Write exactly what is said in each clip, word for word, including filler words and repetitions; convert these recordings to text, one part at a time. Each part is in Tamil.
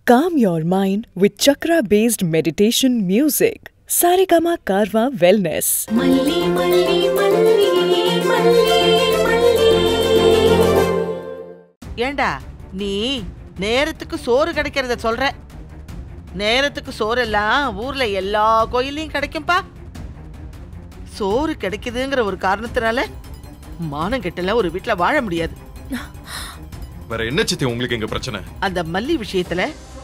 Calm your mind with chakra-based meditation music. Saregama Karwa Wellness. Malli malli malli malli malli. ஏண்டா நீ நேரத்துக்கு சோறு கிடைக்கிறத சொல்ற? நேரத்துக்கு சோறு எல்லாம் ஊர்ல எல்லா கோயிலையும் கிடைக்கும்பா. சோறு கிடைக்குதுங்கிற ஒரு காரணத்தினால மானம் கெட்டல ஒரு வீட்டுல வாழ முடியாது. வேற என்ன சித்தி உங்களுக்கு எங்க பிரச்சனை? அந்த மல்லி விஷயத்துல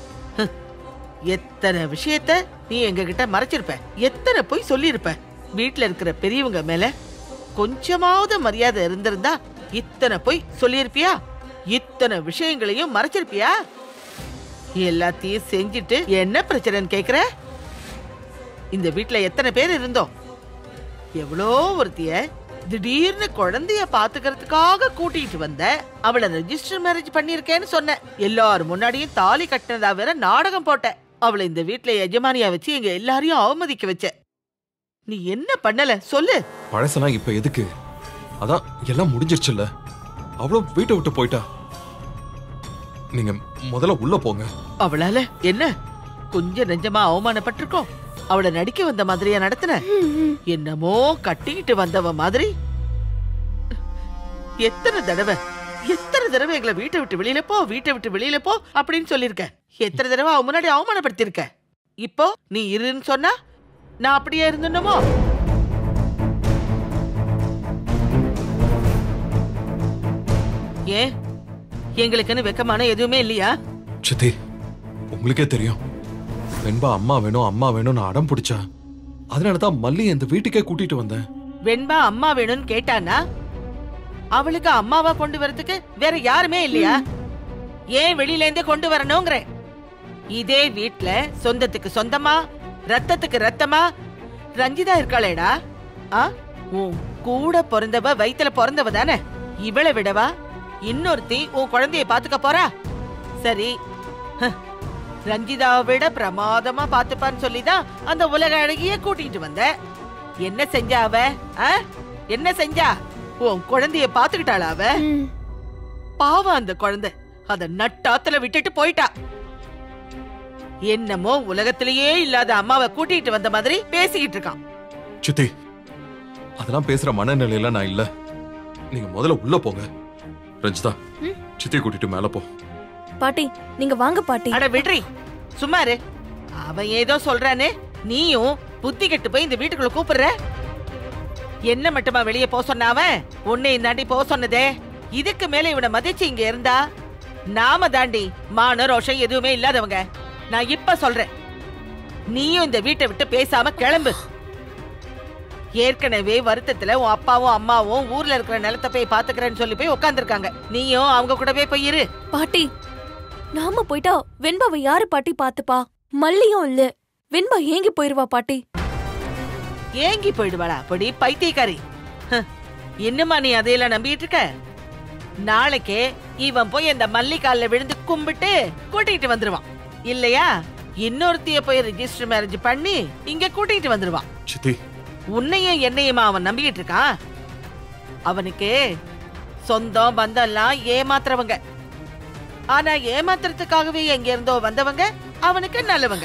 எத்தனை விஷயத்த நீ எங்க கிட்ட மறைச்சிருப்ப, எத்தனை போய் சொல்லிருப்ப. வீட்டுல இருக்கிற பெரியவங்க மேல கொஞ்சமாவது மரியாதை இருந்திருந்தா இத்தனை போய் சொல்லிருப்பியா? இத்தனை விஷயங்களையும் மறைச்சிருப்பியா? எல்லாத்தையும் செஞ்சுட்டு என்ன பிரச்சனைன்னு கேக்குற? இந்த வீட்டுல எத்தனை பேர் இருந்தோம்? எவ்வளோ ஒருத்திய திடீர்னு குழந்தைய பாத்துக்கிறதுக்காக கூட்டிட்டு வந்த. அவளை ரெஜிஸ்டர் மேரேஜ் பண்ணிருக்கேன்னு சொன்ன. எல்லாரும் முன்னாடியும் தாலி கட்டினதா வேற நாடகம் போட்ட. அவளை இந்த வீட்டுல எஜமானியா வச்சு எங்க எல்லாரையும் அவமதிக்க வச்ச. நீ என்ன பண்ணல சொல்லு. பழசெல்லாம் இப்ப எதுக்கு? அதான் எல்லாம் முடிஞ்சிருச்சுல்ல. அவ்வளவு வீட்டை விட்டு போயிட்டா. நீங்க முதல்ல உள்ள போங்க. அவளால என்ன கொஞ்சம் நெஞ்சமா அவமானப்பட்டிருக்கோம். அவளை நடிக்க வந்த மாதிரியா நடத்தின? என்னமோ கட்டிக்கிட்டு வந்தவ மாதிரி. எத்தனை தடவை எத்தனை தடவை எங்களை வீட்டை விட்டு வெளியில போ, வீட்டை விட்டு வெளியில போ அப்படின்னு சொல்லிருக்க. எத்தனை தடவை அவ முன்னாடி அவமானப்படுத்திருக்க. இப்போ நீ இருன்னு சொன்னா நான் அப்படியே இருந்துடணுமோ? ஏன் எங்களுக்குன்னு வெக்கமான எதுவுமே இல்லையா? சித்தி உங்களுக்கே தெரியும், வெண்பா அம்மா வேணும் அம்மா வேணும்னு அடம் பிடிச்சா. அதனாலதான் மல்லி இந்த வீட்டுக்கே கூட்டிட்டு வந்தேன். வெண்பா அம்மா வேணும்னு கேட்டானா அவளுக்கு அம்மாவா கொண்டு வரதுக்கு வேற யாருமே இல்லையா? ஏன் வெளியில இருந்து கொண்டு வரணுங்கிற? இதே வீட்டுல சொந்தத்துக்கு சொந்தமா ரத்தத்துக்கு ரத்தமா ரஞ்சிதா இருக்காளேடா. உன் கூட பிறந்தவ வயித்துல பிறந்தவ தானே. இவளை விடவா இன்னொருத்தி உன் குழந்தைய பாத்துக்க போறா? சரி, ரஞ்சிதாவை விட பிரமாதமா பாத்துப்பான்னு சொல்லிதான் அந்த உலக அழகிய கூட்டிட்டு வந்த. என்ன செஞ்சா அவ? என்ன செஞ்சா? உன் குழந்தைய பாத்துக்கிட்டாளா அவ? பாவம் அந்த குழந்தை அத நட்டாத்துல விட்டுட்டு போயிட்டா. என்னமோ உலகத்திலேயே இல்லாத அம்மாவை கூட்டிட்டு வந்த மாதிரி பேசிக்கிட்டு இருக்கான். சித்தி அதெல்லாம் பேசுற மனநிலையில நான் இல்ல. நீங்க முதல்ல உள்ள போங்க. ரஞ்சிதா சித்தி கூட்டிட்டு மேல போ. பாட்டி நீங்க வாங்க பாட்டி. அட விட்ரி, சும்மாரு. அவன் ஏதோ சொல்றானே, நீயும் புத்தி கெட்டு போய் இந்த வீட்டுக்குள்ள கூப்பிடுற. என்ன மட்டுமா வெளியே போ சொன்னாவ? உன்னை தாண்டி போ சொன்னதே. இதுக்கு மேல இவனை மதிச்சு இங்க இருந்தா நாம தாண்டி மான ரோஷம் எதுவுமே இல்லாதவங்க. நான் இப்ப சொல்றேன், நீயும் இந்த வீட்டை விட்டு பேசாம கிளம்பு. ஏற்கனவே வருத்தத்துல உன் அப்பாவும் அம்மாவும் ஊர்ல இருக்கிற நிலத்தை போய் பாத்துக்கிறேன்னு சொல்லி போய் உட்காந்துருக்காங்க. நீயும் அவங்க கூடவே போயிரு. பாட்டி நாம போயிட்டா வெண்பாவை யாரு பாட்டி பாத்துப்பா? மல்லியும் இல்ல, வெண்பா ஏங்கி போயிருவா பாட்டி. ஏங்கி போயிடுவாளா? அப்படி பைத்தியக்காரி. இன்னுமா நீ அதையெல்லாம் நம்பிட்டு இருக்க? நாளைக்கே இவன் போய் அந்த மல்லிகால விழுந்து கும்பிட்டு கூட்டிட்டு வந்துருவான் இல்லையா? இன்னொருத்திய போய் ரெஜிஸ்டர் மேரேஜ் பண்ணி இங்க கூட்டிட்டு வந்துருவான். சித்தி உன்னையும் என்னையுமா அவன் நம்பிக்கிட்டு இருக்கான்? அவனுக்கு சொந்தம் பந்தம் எல்லாம் ஏமாத்துறவங்க. ஆனா ஏமாத்துறதுக்காகவே எங்க இருந்தோ வந்தவங்க அவனுக்கு நல்லவங்க.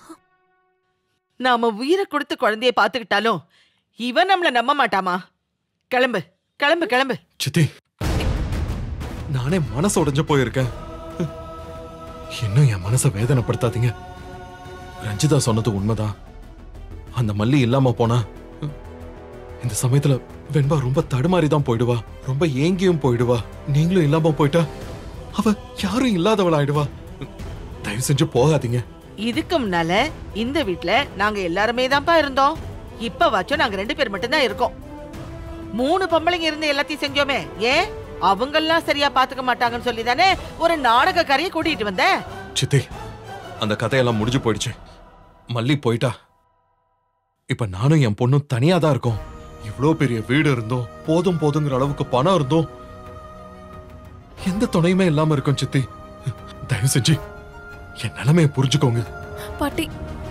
நாம உயிரை கொடுத்து குழந்தைய பாத்துக்கிட்டாலும் இவன் நம்மள நம்ப மாட்டாமா? கிளம்பு கிளம்பு கிளம்பு. சித்தி நானே மனசு உடைஞ்சு போயிருக்கேன். இன்னும் என் மனசை வேதனைப்படுத்தாதீங்க. ரஞ்சிதா சொன்னது உண்மைதான். அந்த மல்லி இல்லாம போனா இந்த சமயத்துல வெண்பா ரொம்ப தடுமாறிதான் போயிடுவா. ரொம்ப ஏங்கியும் போயிடுவா. நீங்களும் இல்லாம போயிட்டா அவ யாரும் இல்லாதவள் ஆயிடுவா. தயவு செஞ்சு போகாதீங்க. இதுக்கு முன்னால இந்த வீட்டுல நாங்க எல்லாருமே தான்ப்பா இருந்தோம். இப்ப வாச்சும் நாங்க ரெண்டு பேர் மட்டும் தான் இருக்கோம். மூணு பொம்பளைங்க இருந்து எல்லாத்தையும் செஞ்சோமே. ஏன் அவங்கெல்லாம் சரியா பாத்துக்க மாட்டாங்கன்னு சொல்லி தானே ஒரு நாடகக்காரியை கூட்டிட்டு வந்த. சித்தி அந்த கதையெல்லாம் முடிஞ்சு போயிடுச்சு. மல்லி போயிட்டா. இப்ப நானும் என் பொண்ணும் தனியா தான் இருக்கோம். இவ்வளவு பெரிய வீடு இருந்தோம், போதும் போதுங்கிற அளவுக்கு பணம் இருந்தோம், எந்த துணையுமே இல்லாம இருக்கும். சித்தி தயவு செஞ்சு என் நிலைமையை புரிஞ்சுக்கோங்க. பாட்டி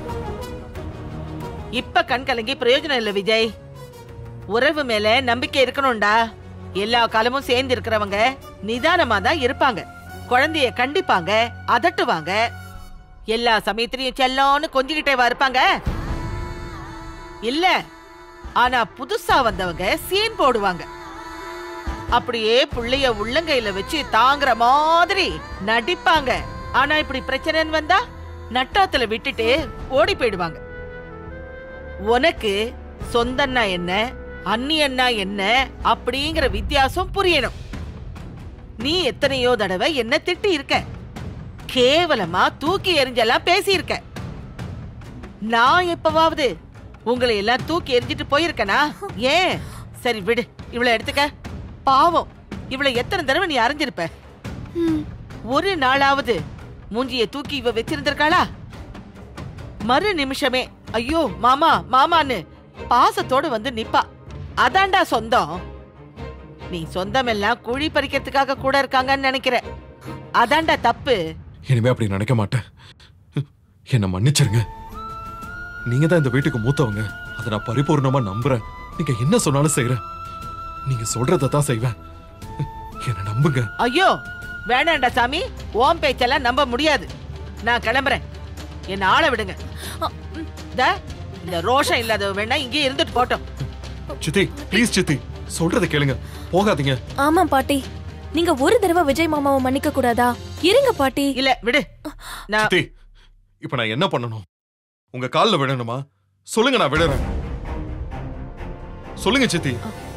இப்ப கண் கலங்கி பிரயோஜனம் இல்ல விஜய். உறவு மேல நம்பிக்கை இருக்கணும்டா. எல்லா காலமும் சேர்ந்து இருக்கிறவங்க நிதானமா தான் இருப்பாங்க. குழந்தைய கண்டிப்பாங்க, அதட்டுவாங்க. எல்லா சமயத்திலையும் செல்லோன்னு கொஞ்சிக்கிட்டேவா இருப்பாங்க? இல்ல, ஆனா புதுசா வந்தவங்க சீன் போடுவாங்க. அப்படியே புள்ளைய உள்ளங்கையில வச்சு தாங்குற மாதிரி நடிப்பாங்க. ஆனா இப்படி பிரச்சனைன்னு வந்தா நட்டாத்துல விட்டுட்டு ஓடி போயிடுவாங்க. உனக்கு சொந்தன்னா என்ன, அண்ணியன்னா என்ன அப்படிங்கிற வித்தியாசம் புரியணும். நீ எத்தனையோ தடவை என்ன திட்டி இருக்க, கேவலமா தூக்கி எறிஞ்செல்லாம் பேசி இருக்க. நான் எப்பவாவது உங்களை எல்லாம் தூக்கி எறிஞ்சிட்டு போயிருக்கனா? ஏன்? சரி விடு, இவளை எடுத்துக்க. பாவம், இவளை எத்தனை தடவை நீ அறிஞ்சிருப்ப? ஒரு நாளாவது மூஞ்சிய தூக்கி இவ வச்சிருந்திருக்காளா? மறு நிமிஷமே ஐயோ மாமா மாமான்னு பாசத்தோடு வந்து நிப்பா. அதான்டா சொந்தம். நீ சொந்தம் எல்லாம் குழி பறிக்கிறதுக்காக கூட இருக்காங்கன்னு நினைக்கிற. அதான்டா தப்பு. இனிமே அப்படி நினைக்க மாட்டேன். என்ன மன்னிச்சிருங்க. நீங்க தான் இந்த வீட்டுக்கு மூத்தவங்க. அதை நான் பரிபூர்ணமா நம்புறேன். நீங்க என்ன சொன்னாலும் செய்யறேன். நீங்க சொல்றதை தான் செய்வேன். என்ன நம்புங்க. ஐயோ வேணாண்டா சாமி, ஓம் பேச்செல்லாம் நம்ப முடியாது. நான் கிளம்புறேன். என்ன ஆள விடுங்க. இந்த ரோஷம் இல்லாத வேணா இங்கே இருந்துட்டு போட்டோம். சித்தி ப்ளீஸ் சித்தி, சொல்றதை கேளுங்க, போகாதீங்க. ஆமா பாட்டி, நீங்க ஒரு தடவை விஜய் மாமாவை மன்னிக்க கூடாதா? இருங்க பாட்டி. இல்ல விடு. நான் சித்தி, இப்ப நான் என்ன பண்ணணும்? உங்க கால்ல விடணுமா? சொல்லுங்க, நான் விடுறேன். சொல்லுங்க சித்தி.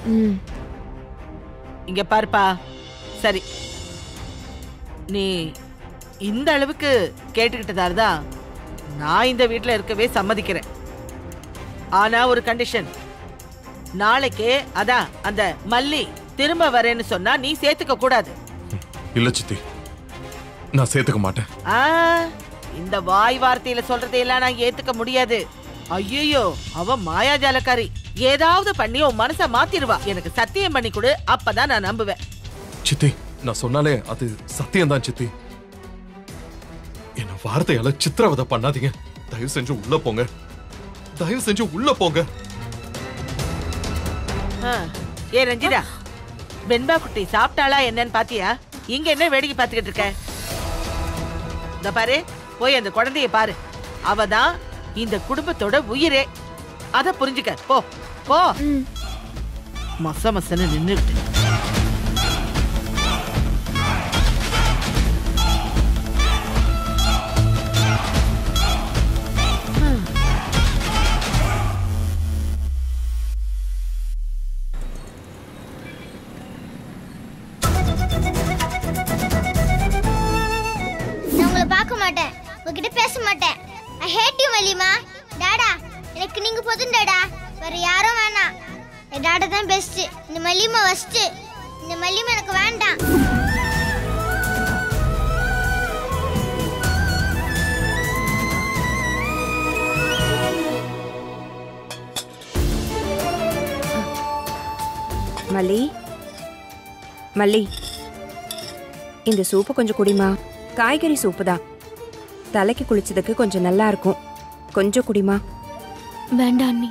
இங்க பாருப்பா, சரி நீ இந்த அளவுக்கு கேட்டுக்கிட்டதால்தான் நான் இந்த வீட்டுல இருக்கவே சம்மதிக்கிறேன். ஆனா ஒரு கண்டிஷன். நாளைக்கே அதான் அந்த மல்லி திரும்ப வரேன்னு சொன்னா நீ சேர்த்துக்க கூடாது. இல்ல சித்தி, நான் சேர்த்துக்க மாட்டேன். ஆ, இந்த வாய் வார்த்தையில சொல்றதையெல்லாம் நான் ஏத்துக்க முடியாது. ஐயோ, அவ மாயாஜாலக்காரி. ஏதாவது பண்ணி உன் மனச மாத்திருவா. எனக்கு சத்தியம் பண்ணி கொடு, அப்பதான் நான் நம்புவேன். சித்தி, நான் சொன்னாலே அது சத்தியம் தான் சித்தி. என்ன வார்த்தையால சித்திரவதை பண்ணாதீங்க. தயவு செஞ்சு உள்ள போங்க. தயவு செஞ்சு உள்ள போங்க. ஏ ரஞ்சிதா, வெண்பா குட்டி சாப்பிட்டாளா என்னன்னு பாத்தியா? இங்க என்ன வேடிக்கை பார்த்துக்கிட்டு இருக்க? இந்த பாரு, போய் அந்த குழந்தைய பாரு. அவதான் இந்த குடும்பத்தோட உயிரே. அத புரிஞ்சுக்க. போ போ. மச மசன்னு நின்னுட்டு உங்ககிட்ட பேச மாட்டேன். I hate you மல்லிமா. டாடா, எனக்கு நீங்க போதும் டாடா. வேற யாரும் வேணாம். என் டாடா தான் பெஸ்ட். இந்த மல்லிமா ஃபர்ஸ்ட். இந்த மல்லிமா எனக்கு வேண்டாம். மல்லி, மல்லி, இந்த சூப்பு கொஞ்சம் குடிமா. காய்கறி சூப்பு தான். தலைக்கு குளிச்சதுக்கு கொஞ்சம் நல்லா இருக்கும். கொஞ்சம் குடிமா. வேண்டாம் அண்ணி.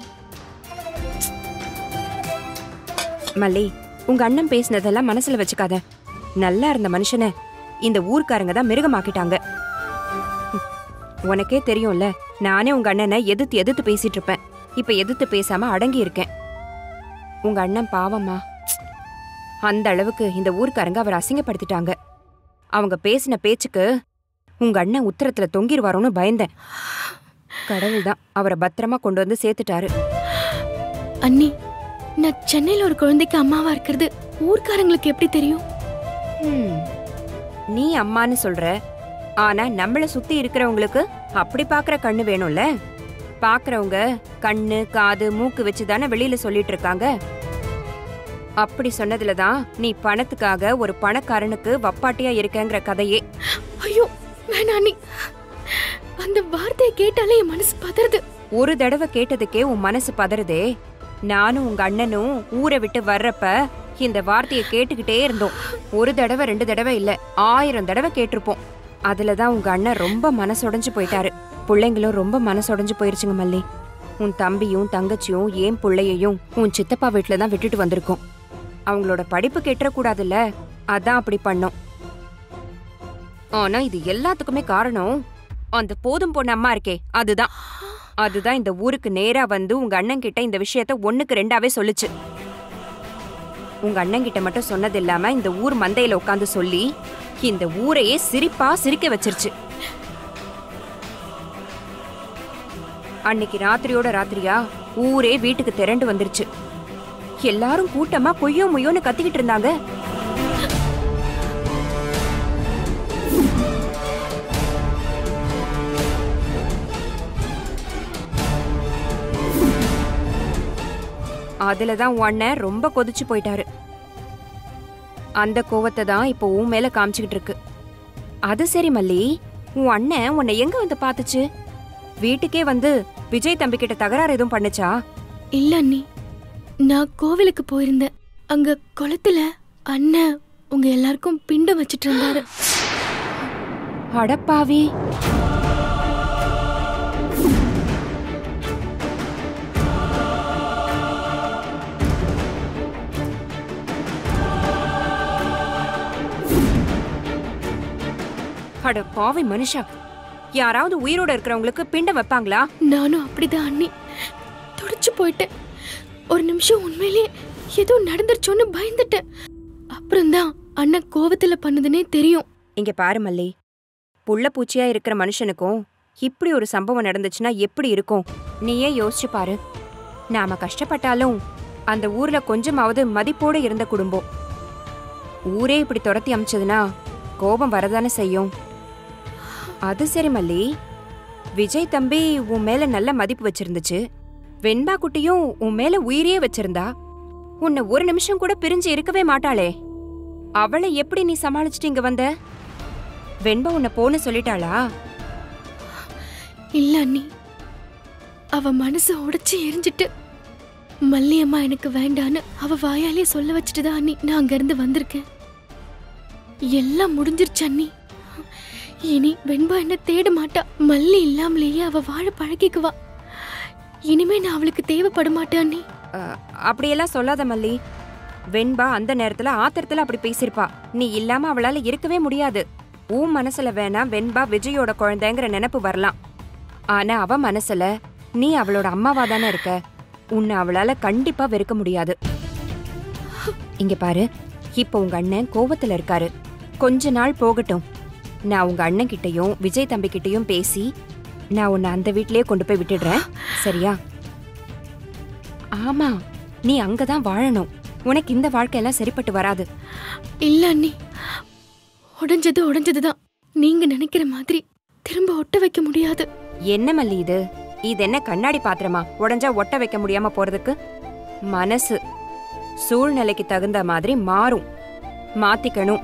மல்லி, உங்க அண்ணன் பேசினதெல்லாம் மனசுல வச்சுக்காத. நல்லா இருந்த மனுஷனை இந்த ஊர்க்காரங்க தான் மிருகமாக்கிட்டாங்க. உனக்கே தெரியும்ல, நானே உங்க அண்ணனை எதிர்த்து எதிர்த்து பேசிட்டு இருப்பேன். இப்ப எதிர்த்து பேசாம அடங்கி இருக்கேன். உங்க அண்ணன் பாவம்மா. அந்த அளவுக்கு இந்த ஊர்க்காரங்க அவர் அசிங்கப்படுத்திட்டாங்க. அவங்க பேசின பேச்சுக்கு உங்க அண்ணன் உத்தரத்துல தொங்கிருவாரோன்னு பயந்தேன். கடவுள் தான் அவரை பத்திரமா கொண்டு வந்து சேர்த்துட்டாரு. அண்ணி, நான் சென்னையில ஒரு குழந்தைக்கு அம்மாவா இருக்கிறது ஊர்க்காரங்களுக்கு எப்படி தெரியும்? நீ அம்மான்னு சொல்ற, ஆனா நம்மள சுத்தி இருக்கிறவங்களுக்கு அப்படி பாக்குற கண்ணு வேணும்ல. பாக்குறவங்க கண்ணு காது மூக்கு வச்சுதானே வெளியில சொல்லிட்டு இருக்காங்க. அப்படி சொன்னதுலதான் நீ பணத்துக்காக ஒரு பணக்காரனுக்கு வப்பாட்டியா இருக்கங்கிற கதையே. ஐயோ வேணா அண்ணி, அந்த வார்த்தையை கேட்டாலே என் மனசு பதறுது. ஒரு தடவை கேட்டதுக்கே உன் மனசு பதறுதே. நானும் உங்க அண்ணனும் ஊரை விட்டு வர்றப்ப இந்த வார்த்தையை கேட்டுக்கிட்டே இருந்தோம். ஒரு தடவை ரெண்டு தடவை இல்ல, ஆயிரம் தடவை கேட்டிருப்போம். அதுலதான் உங்க அண்ணன் ரொம்ப மனசுடைஞ்சு போயிட்டாரு. பிள்ளைங்களும் ரொம்ப மனசுடைஞ்சு போயிருச்சுங்க மல்லி. உன் தம்பியும் தங்கச்சியும் ஏன் பிள்ளையையும் உன் சித்தப்பா வீட்டுல தான் விட்டுட்டு வந்திருக்கோம். அவங்களோட படிப்பு கெட்டக்கூடாதுல்ல, அதான் அப்படி பண்ணோம். ஆனா இது எல்லாத்துக்குமே காரணம் அந்த போதும் பொண்ணு அம்மா இருக்கே அதுதான் அதுதான் இந்த ஊருக்கு நேரா வந்து உங்க அண்ணன் கிட்ட இந்த விஷயத்த ஒண்ணுக்கு ரெண்டாவே சொல்லுச்சு. உங்க அண்ணன் கிட்ட மட்டும் சொன்னது இல்லாம இந்த ஊர் மந்தையில உட்காந்து சொல்லி இந்த ஊரையே சிரிப்பா சிரிக்க வச்சிருச்சு. அன்னைக்கு ராத்திரியோட ராத்திரியா ஊரே வீட்டுக்கு திரண்டு வந்துருச்சு. எல்லாரும் கூட்டமா கொய்யோ முய்யோன்னு கத்திக்கிட்டு இருந்தாங்க. அதுலதான் உன் அண்ணன் ரொம்ப கொதிச்சு போயிட்டாரு. அந்த கோவத்தை தான் இப்போ உன் மேல காமிச்சுக்கிட்டு இருக்கு. அது சரி மல்லி, உன் அண்ணன் உன்னை எங்க வந்து பாத்துச்சு? வீட்டுக்கே வந்து விஜய் தம்பி கிட்ட தகராறு எதுவும் பண்ணுச்சா? இல்ல அண்ணி, நான் கோவிலுக்கு போயிருந்தேன். அங்க குளத்துல அண்ணன் உங்க எல்லாருக்கும் பிண்டம் வச்சிட்டு இருந்தாரு. அடப்பாவி, அட பாவி மனுஷா, யாராவது உயிரோட இருக்கிறவங்களுக்கு பிண்டம் வைப்பாங்களா? நானும் அப்படிதான் அண்ணி, துடிச்சு போயிட்டேன். ஒரு நிமிஷம் உண்மையிலே ஏதோ நடந்துருச்சோன்னு பயந்துட்டேன். அப்புறம்தான் அண்ணன் கோவத்துல பண்ணதுன்னே தெரியும். இங்க பாரு மல்லி, புள்ள பூச்சியா இருக்கிற மனுஷனுக்கும் இப்படி ஒரு சம்பவம் நடந்துச்சுன்னா எப்படி இருக்கும்? நீயே யோசிச்சு பாரு. நாம கஷ்டப்பட்டாலும் அந்த ஊர்ல கொஞ்சமாவது மதிப்போட இருந்த குடும்பம். ஊரே இப்படி துரத்தி அமைச்சதுன்னா கோபம் வரதானே செய்யும். அது சரி மல்லி, விஜய் தம்பி உன் மேல நல்ல மதிப்பு வச்சிருந்துச்சு. வெண்பா குட்டியும் உன் மேல உயிரியே வச்சிருந்தா உன்னை ஒரு நிமிஷம் கூட பிரிஞ்சு இருக்கவே மாட்டாளே. அவளை எப்படி நீ சமாளிச்சுட்டு இங்க வந்த? வெண்பா உன்னை போன்னு சொல்லிட்டாளா? இல்ல அண்ணி, அவ மனசு உடைச்சு எரிஞ்சிட்டு மல்லியம்மா எனக்கு வேண்டான்னு அவ வாயாலே சொல்ல வச்சுட்டுதான் அண்ணி நான் அங்க இருந்து வந்திருக்கேன். எல்லாம் முடிஞ்சிருச்சு அண்ணி. இனி வெண்பா என்ன தேட மாட்டா. மல்லி இல்லாமலேயே அவ வாழ பழகிக்குவா. இனிமே நான் அவளுக்கு தேவைப்பட மாட்டேன் அண்ணி. அப்படியெல்லாம் சொல்லாத மல்லி. வெண்பா அந்த நேரத்துல ஆத்திரத்துல அப்படி பேசிருப்பா. நீ இல்லாம அவளால இருக்கவே முடியாது. உன் மனசுல வேணா வெண்பா விஜயோட குழந்தைங்கிற நினைப்பு வரலாம். ஆனா அவ மனசுல நீ அவளோட அம்மாவா தானே இருக்க. உன்னை அவளால கண்டிப்பா வெறுக்க முடியாது. இங்க பாரு, இப்ப உங்க அண்ணன் கோவத்துல இருக்காரு. கொஞ்ச நாள் போகட்டும். நான் உங்க அண்ணன் கிட்டயும் விஜய் தம்பி கிட்டயும் பேசி நான் உன்னை அந்த வீட்லயே கொண்டு போய் விட்டுடுறேன், சரியா? ஆமா, நீ அங்கதான் வாழணும். உனக்கு இந்த வாழ்க்கையெல்லாம் சரிப்பட்டு வராது. இல்ல அண்ணி, உடைஞ்சது உடைஞ்சதுதான். நீங்க நினைக்கிற மாதிரி திரும்ப ஒட்ட வைக்க முடியாது. என்ன மல்லி இது? இது என்ன கண்ணாடி பாத்திரமா உடைஞ்சா ஒட்ட வைக்க முடியாம போறதுக்கு? மனசு சூழ்நிலைக்கு தகுந்த மாதிரி மாறும், மாத்திக்கணும்.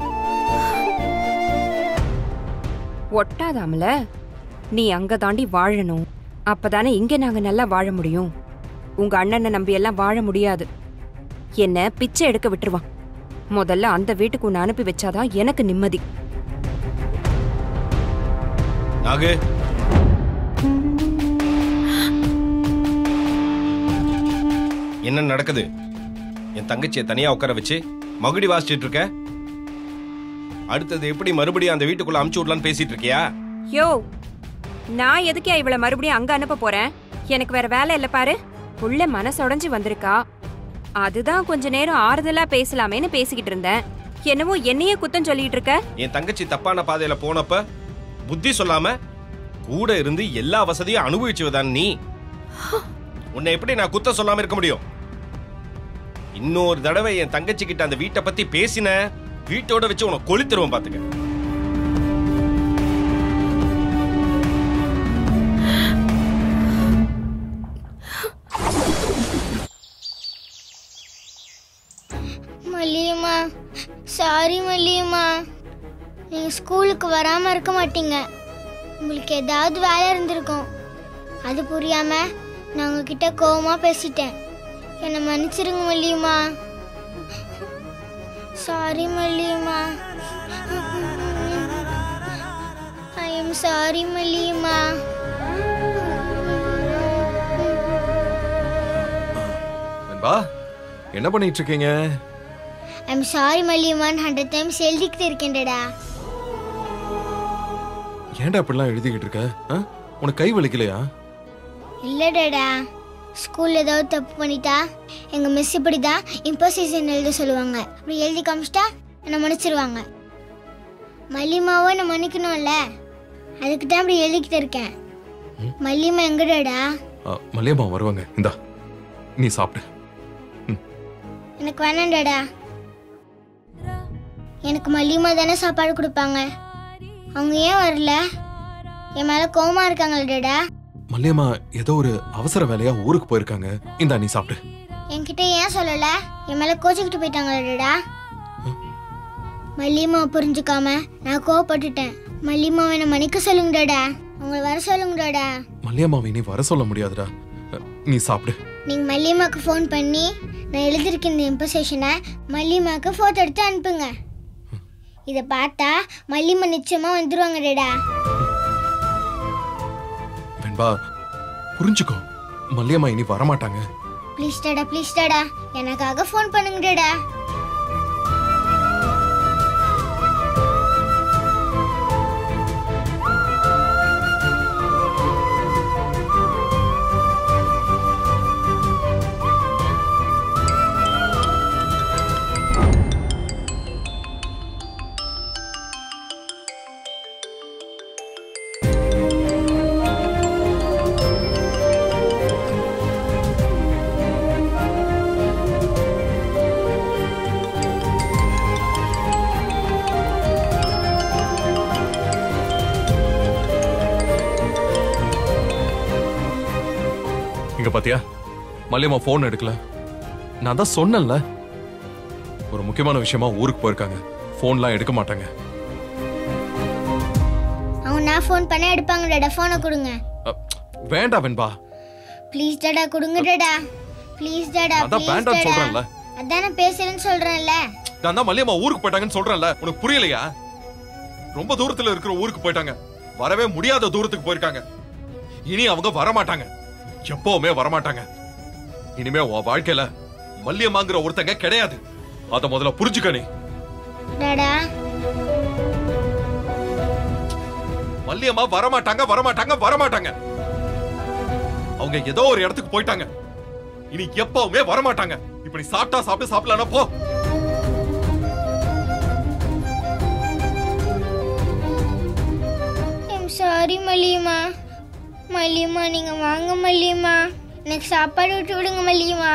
ஒட்டாதாமல நீ அங்க தாண்டி வாழணும். அப்பதானே இங்க நாங்க நல்லா வாழ முடியும். உங்க அண்ணனை நம்பி எல்லாம் வாழ முடியாது. என்ன பிச்சை எடுக்க விட்டுருவான். முதல்ல அந்த வீட்டுக்கு உன்னை அனுப்பி வச்சாதான் எனக்கு நிம்மதி. நாகு, என்ன நடக்குது? என் தங்கச்சியை தனியா உட்கார வச்சு மகுடி வாசிச்சிட்டு இருக்க. அடுத்தது எப்படி மறுபடியும் அந்த வீட்டுக்குள்ள அமுச்சு விடலான்னு பேசிட்டு இருக்கியா? யோ, நான் எதுக்கே இவளை மறுபடியும் அங்க அனுப்ப போறேன்? எனக்கு வேற வேலை இல்ல பாரு. புள்ள மனசுடைஞ்சு வந்திருக்கா. அதுதான் கொஞ்ச நேரம் ஆறுதலா பேசலாமேன்னு பேசிக்கிட்டு இருந்தேன். என்னவோ என்னையே குத்தம் சொல்லிட்டு இருக்க. என் தங்கச்சி தப்பான பாதையில போனப்ப புத்தி சொல்லாம கூட இருந்து எல்லா வசதியும் அனுபவிச்சுவதான் நீ. உன்னை எப்படி நான் குத்தம் சொல்லாம இருக்க முடியும்? இன்னொரு தடவை என் தங்கச்சி கிட்ட அந்த வீட்டை பத்தி பேசின, வீட்டோட வச்சு உனக்கு கொளுத்துருவோம் பாத்துக்க. மல்லியம்மா, சாரி மல்லியம்மா. நீங்க ஸ்கூலுக்கு வராம இருக்க மாட்டீங்க. உங்களுக்கு ஏதாவது வேலை இருந்திருக்கும். அது புரியாம நான் உங்ககிட்ட கோவமா பேசிட்டேன். என்னை மன்னிச்சிருங்க Malliyamma. Sorry Malliyamma. I am sorry Malliyamma. Venba, என்ன பண்ணிட்டு இருக்கீங்க? ஐ எம் சாரி மல்லியம்மான்னு ஹண்ட்ரட் டைம்ஸ் எழுதிக்கிட்டு இருக்கேன்டா. ஏன்டா இப்படிலாம் எழுதிக்கிட்டு இருக்க? ஆ? உனக்கு கை வலிக்கலையா? இல்ல டாடா, ஸ்கூல்ல ஏதாவது தப்பு பண்ணிட்டா எங்க மிஸ் இப்படிதான் இம்போசிஷன் எழுத சொல்லுவாங்க. அப்படி எழுதி காமிச்சிட்டா என்னை மன்னிச்சிருவாங்க. மல்லிமாவை நான் மன்னிக்கணும்ல, அதுக்கு தான் அப்படி எழுதிக்கிட்டு இருக்கேன். மல்லிமா எங்க டாடா? மல்லியம்மா வருவாங்க. இந்தா நீ சாப்பிடு. எனக்கு வேணாம் டாடா. எனக்கு மல்லிமா தானே சாப்பாடு கொடுப்பாங்க. அவங்க ஏன் வரல? என் மேல கோவமா இருக்காங்களா டாடா? மல்லியம்மா ஏதோ ஒரு அவசர வேலையா ஊருக்கு போயிருக்காங்க. இந்தா நீ சாப்பிடு. என்கிட்ட ஏன் சொல்லல? என் மேல கோச்சிக்கிட்டு போயிட்டாங்களா டாடா? மல்லிமா புரிஞ்சுக்காம நான் கோவப்பட்டுட்டேன். மல்லிமாவை என்ன மன்னிக்க சொல்லுங்க டாடா. அவங்கள வர சொல்லுங்க டாடா. மல்லியம்மாவை நீ வர சொல்ல முடியாதுடா. நீ சாப்பிடு. நீங்க மல்லிமாக்கு ஃபோன் பண்ணி நான் எழுதிருக்க இந்த இம்போசிஷனை மல்லிமாக்கு போட்டோ எடுத்து அனுப்புங்க. இத பார்த்தா மல்லிமா நிச்சயமா வந்துருவாங்க டாடா. வெண்பா புரிஞ்சுக்கோ, மல்லியம்மா இனி வரமாட்டாங்க. ப்ளீஸ் டாடா, ப்ளீஸ் டாடா, எனக்காக ஃபோன் பண்ணுங்க டாடா. பாத்தியா, மல்லியம்மா போன் எடுக்கல. நான் தான் சொன்னேன்ல, ஒரு முக்கியமான விஷயமா ஊருக்கு போயிருக்காங்க. போன்லாம் எடுக்க மாட்டாங்க. அவங்க நான் ஃபோன் பண்ண எடுப்பாங்க டாடா. போனை கொடுங்க. வேண்டாம் வெண்பா, ப்ளீஸ் டாடா கொடுங்க டாடா. ப்ளீஸ் டாடா, அதான் வேண்டாம் சொல்றேன்ல. அதான் நான் பேசுறேன்னு சொல்றேன்ல. நான் தான் மல்லியம்மா ஊருக்கு போயிட்டாங்கன்னு சொல்றேன்ல. உனக்கு புரியலையா? ரொம்ப தூரத்துல இருக்கிற ஊருக்கு போயிட்டாங்க. வரவே முடியாத தூரத்துக்கு போயிருக்காங்க. இனி அவங்க வர மாட்டாங்க, எப்பவுமே வரமாட்டாங்க. இனிமே உன் வாழ்க்கையில மல்லியம்மாங்கிற ஒருத்தங்க கிடையாது. அத முதல்ல புரிஞ்சுக்க நீ. டாடா, மல்லியம்மா வரமாட்டாங்க, வரமாட்டாங்க, வரமாட்டாங்க. அவங்க ஏதோ ஒரு இடத்துக்கு போயிட்டாங்க. இனி எப்பவுமே வரமாட்டாங்க. இப்ப நீ சாப்பிட்டா சாப்பிட்டு, சாப்பிடலாம் போ. I'm sorry Malliyamma. மல்லியம்மா நீங்க வாங்க மல்லியம்மா. எனக்கு சாப்பாடு விட்டு விடுங்க மல்லியம்மா.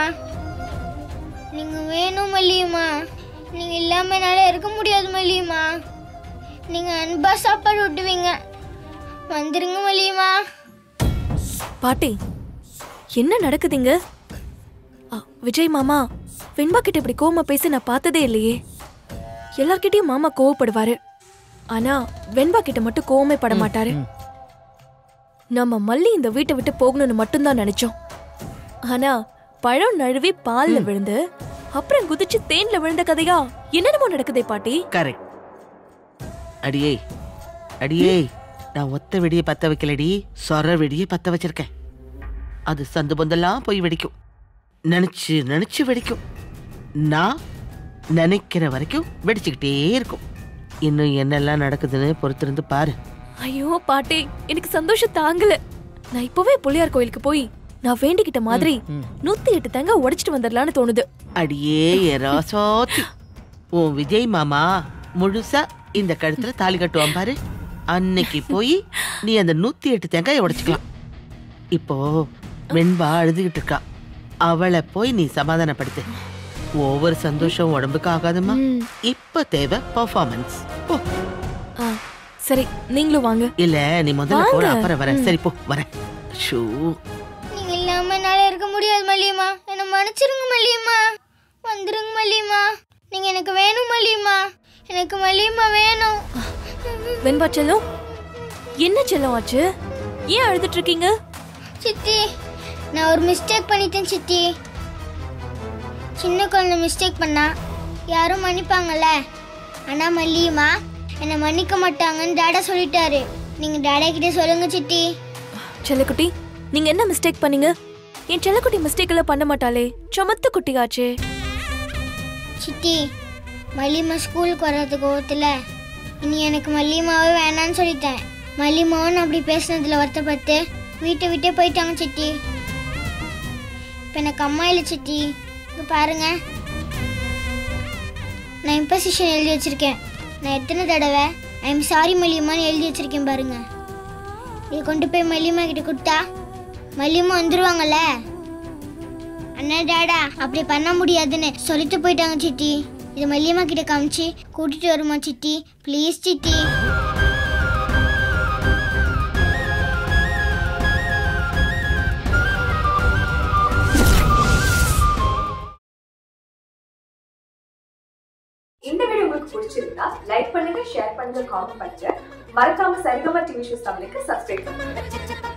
நீங்க வேணும் மல்லியம்மா. நீங்க இல்லாம என்னால இருக்க முடியாது மல்லியம்மா. நீங்க அன்பா சாப்பாடு விட்டுவீங்க. வந்துருங்க மல்லியம்மா. பாட்டி, என்ன நடக்குதுங்க? அ, விஜய் மாமா வெண்பா கிட்ட இப்படி கோவமா பேசி நான் பார்த்ததே இல்லையே. எல்லார்கிட்டயும் மாமா கோவப்படுவாரு, ஆனா வெண்பா கிட்ட மட்டும் கோவமே பட மாட்டாரு. நம்ம மல்லி இந்த வீட்டை விட்டு போகணும்னு மட்டும்தான் நினைச்சோம். ஆனா பழம் நழுவி பால்ல விழுந்து அப்புறம் குதிச்சு தேன்ல விழுந்த கதையா என்னென்னமோ நடக்குதே பாட்டி. கரெக்ட். அடியே அடியே, நான் ஒத்த வெடியை பத்த வைக்கலடி, சொர வெடியை பத்த வச்சிருக்கேன். அது சந்து பொந்தெல்லாம் போய் வெடிக்கும். நினைச்சு நினைச்சு வெடிக்கும். நான் நினைக்கிற வரைக்கும் வெடிச்சுக்கிட்டே இருக்கும். இன்னும் என்னெல்லாம் நடக்குதுன்னு பொறுத்திருந்து பாரு. ஐயோ பாட்டி, எனக்கு சந்தோஷம் தாங்கல. நான் இப்பவே புள்ளியார் கோயிலுக்கு போய் நான் வேண்டிக்கிட்ட மாதிரி நூத்தி எட்டு தேங்காய் உடைச்சிட்டு வந்துடலான்னு தோணுது. அடியே ராசாத்தி, உன் விஜய் மாமா முழுசா இந்த கழுத்துல தாலி கட்டுவான் பாரு. அன்னைக்கு போய் நீ அந்த நூத்தி எட்டு தேங்காய் உடைச்சுக்கலாம். இப்போ வெண்பா அழுதுகிட்டு இருக்கா, அவளை போய் நீ சமாதானப்படுத்து. ஒவ்வொரு சந்தோஷம் உடம்புக்கு ஆகாதுமா. இப்ப தேவை பெர்ஃபார்மன்ஸ். போ. சரி, நீங்களும் வாங்க. இல்ல நீ முதல்ல போற, அப்புறம் வர. சரி போ, வரேன். ஷூ, நீங்க இல்லாம என்னால இருக்க முடியாது மல்லியம்மா. என்ன மன்னிச்சிருங்க மல்லியம்மா. வந்துருங்க மல்லியம்மா. நீங்க எனக்கு வேணும் மல்லியம்மா. எனக்கு மல்லியம்மா வேணும். வெண்பா செல்லம், என்ன செல்லம் ஆச்சு? ஏன் அழுதுட்டு இருக்கீங்க? சித்தி, நான் ஒரு மிஸ்டேக் பண்ணிட்டேன் சித்தி. சின்ன குழந்தை மிஸ்டேக் பண்ணா யாரும் மன்னிப்பாங்கல்ல. ஆனா மல்லியம்மா என்ன மன்னிக்க மாட்டாங்கன்னு டாடா சொல்லிட்டாரு. நீங்க டாடா கிட்ட சொல்லுங்க சித்தி. செல்லக்குட்டி, நீங்க என்ன மிஸ்டேக் பண்ணீங்க? என் செல்லக்குட்டி மிஸ்டேக் எல்லாம் பண்ண மாட்டாளே, சமத்து குட்டி ஆச்சே. சித்தி, மல்லியம்மா ஸ்கூலுக்கு வர்றதுக்கு கோவத்துல இனி எனக்கு மல்லியம்மாவே வேணான்னு சொல்லிட்டேன். மல்லிமாவன் அப்படி பேசுனதுல வருத்தப்பட்டு வீட்டை விட்டே போயிட்டாங்க சித்தி. இப்போ எனக்கு அம்மா இல்லை சித்தி. இங்கே பாருங்க, நான் இம்பசிஷன் எழுதி வச்சிருக்கேன். நான் எத்தனை தடவை ஐம் சாரி மல்லியம்மான்னு எழுதி வச்சிருக்கேன் பாருங்க. இதை கொண்டு போய் மல்லியம்மா கிட்ட கொடுத்தா மல்லியம்மா வந்துருவாங்கல்ல. அண்ணா டாடா அப்படி பண்ண முடியாதுன்னு சொல்லிட்டு போயிட்டாங்க சித்தி. இதை மல்லியம்மா கிட்ட காமிச்சு கூட்டிட்டு வருமா சித்தி? ப்ளீஸ் சித்தி. இந்த வீடியோ உங்களுக்கு பிடிச்சிருந்தா லைக் பண்ணுங்க, ஷேர் பண்ணுங்க, காமெண்ட் பண்ணுங்க. மறக்காம சரிகமா டிவி ஷோஸ் தமிழுக்கு சப்ஸ்கிரைப் பண்ணுங்க.